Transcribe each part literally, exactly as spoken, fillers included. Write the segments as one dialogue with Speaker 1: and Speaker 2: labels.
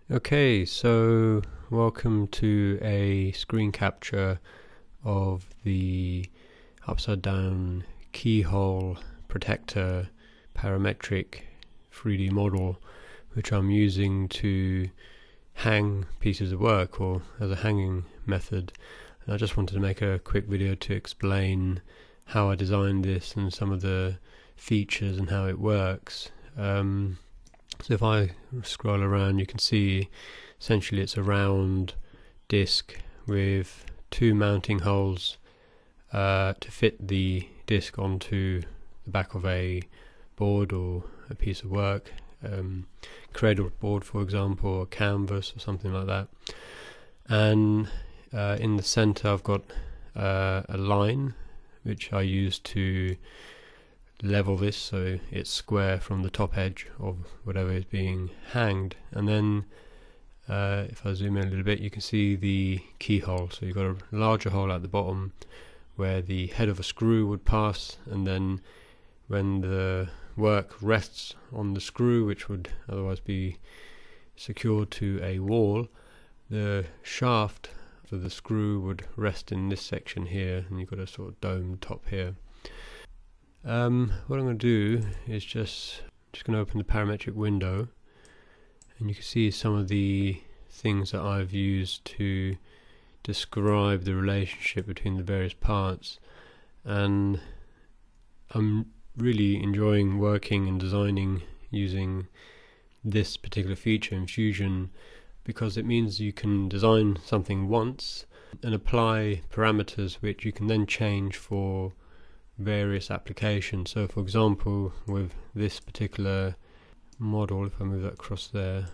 Speaker 1: Okay, so welcome to a screen capture of the upside down keyhole protector parametric three D model, which I'm using to hang pieces of work or as a hanging method. And I just wanted to make a quick video to explain how I designed this and some of the features and how it works. Um, So if I scroll around, you can see essentially it's a round disc with two mounting holes uh, to fit the disc onto the back of a board or a piece of work, um, cradle board for example, or canvas or something like that. And uh, in the center I've got uh, a line which I use to level this so it's square from the top edge of whatever is being hanged. And then uh, if I zoom in a little bit, you can see the keyhole. So you've got a larger hole at the bottom where the head of a screw would pass, and then when the work rests on the screw, which would otherwise be secured to a wall, the shaft for the screw would rest in this section here, and you've got a sort of dome top here. Um, what I'm going to do is just just going to open the parametric window, and you can see some of the things that I've used to describe the relationship between the various parts. And I'm really enjoying working and designing using this particular feature in Fusion, because it means you can design something once and apply parameters which you can then change for various applications. So for example, with this particular model, if I move that across there,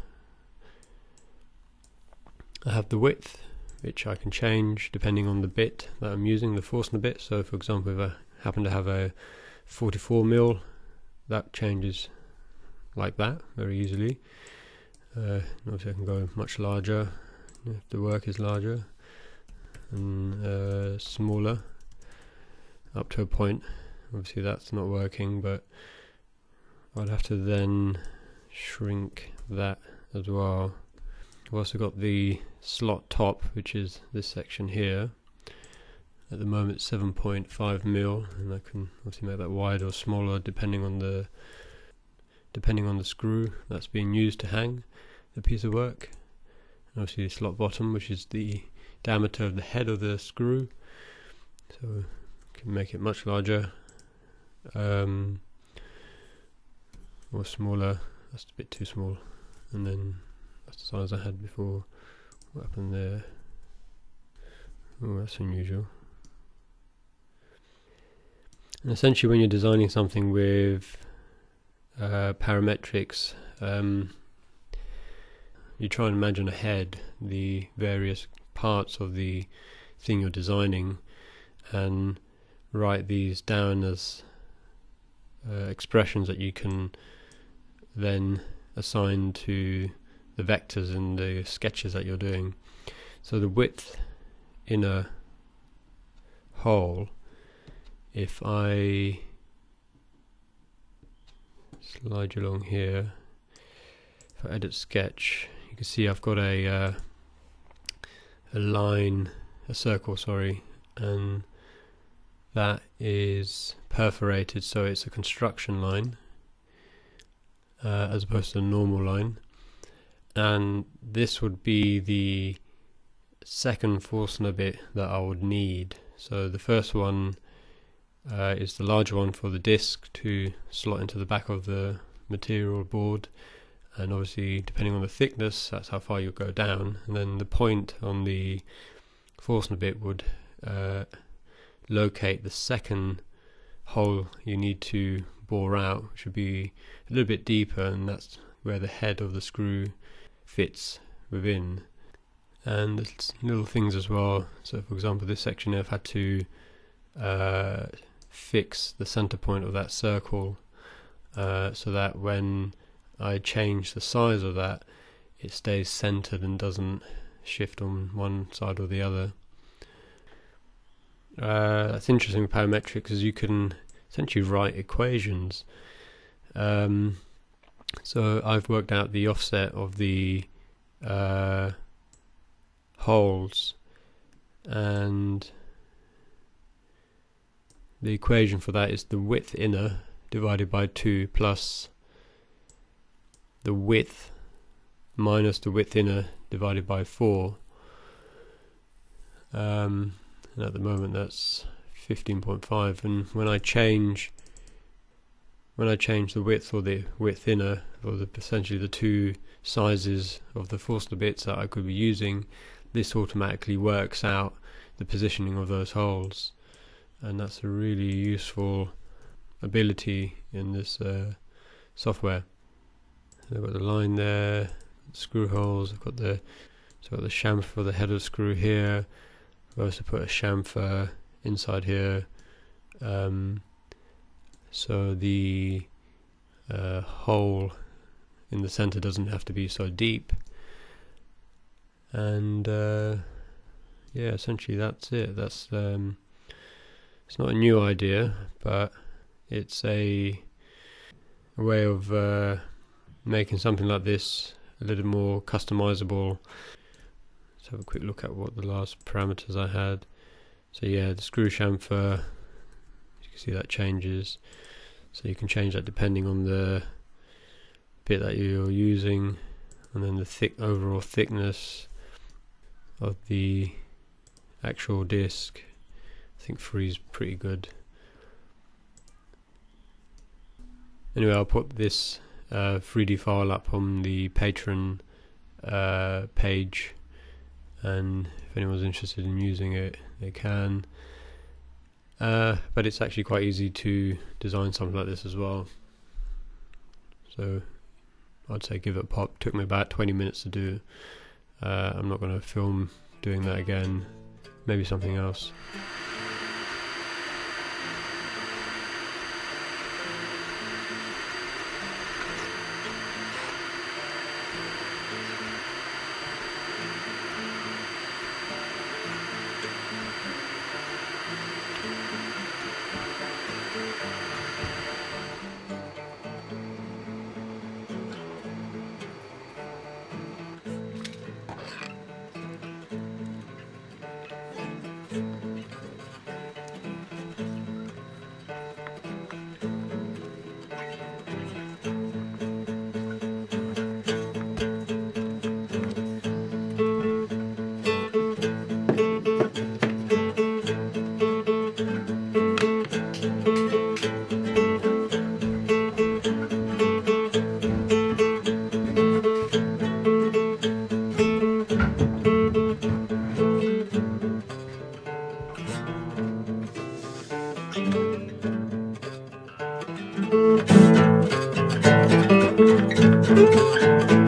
Speaker 1: I have the width which I can change depending on the bit that I'm using, the Forstner bit. So for example, if I happen to have a forty-four mil, that changes like that very easily. Uh, obviously I can go much larger if the work is larger, and uh, smaller up to a point. Obviously that's not working, but I'd have to then shrink that as well. I've also got the slot top, which is this section here. At the moment seven point five mil, and I can obviously make that wider or smaller depending on the depending on the screw that's being used to hang the piece of work. And obviously the slot bottom, which is the diameter of the head of the screw, so can make it much larger um, or smaller. That's a bit too small, and then that's the size I had before. What happened there? Oh, that's unusual. And essentially when you're designing something with uh, parametrics, um, you try and imagine ahead the various parts of the thing you're designing and write these down as uh, expressions that you can then assign to the vectors in the sketches that you're doing. So the width in a hole, if I slide you along here, if I edit sketch, you can see I've got a uh, a line, a circle, sorry, and that is perforated, so it's a construction line uh, as opposed to a normal line. And this would be the second Forstner bit that I would need. So the first one uh, is the larger one for the disc to slot into the back of the material board, and obviously depending on the thickness that's how far you'll go down. And then the point on the Forstner bit would uh, locate the second hole you need to bore out, which would be a little bit deeper, and that's where the head of the screw fits within. And there's little things as well. So for example, this section here, I've had to uh, fix the center point of that circle uh, so that when I change the size of that, it stays centered and doesn't shift on one side or the other. Uh, that's interesting with parametric, because you can essentially write equations. Um, so I've worked out the offset of the uh, holes, and the equation for that is the width inner divided by two plus the width minus the width inner divided by four. Um, and at the moment that's fifteen point five, and when I change when I change the width or the width inner, or the, essentially the two sizes of the Forstner bits that I could be using, this automatically works out the positioning of those holes, and that's a really useful ability in this uh, software. So I've got the line there, screw holes, I've got the so I've got the chamfer for the head of the screw here. I've also put a chamfer inside here, um, so the uh, hole in the center doesn't have to be so deep. And uh, yeah, essentially that's it. That's um, it's not a new idea, but it's a, a way of uh, making something like this a little more customizable. Let's have a quick look at what the last parameters I had. So yeah, the screw chamfer, you can see that changes, so you can change that depending on the bit that you're using, and then the thick overall thickness of the actual disc. I think three is pretty good. Anyway, I'll put this uh, three D file up on the Patreon uh, page, and if anyone's interested in using it, they can. Uh, but it's actually quite easy to design something like this as well. So I'd say give it a pop. Took me about twenty minutes to do. Uh, I'm not going to film doing that again. Maybe something else. Thank you.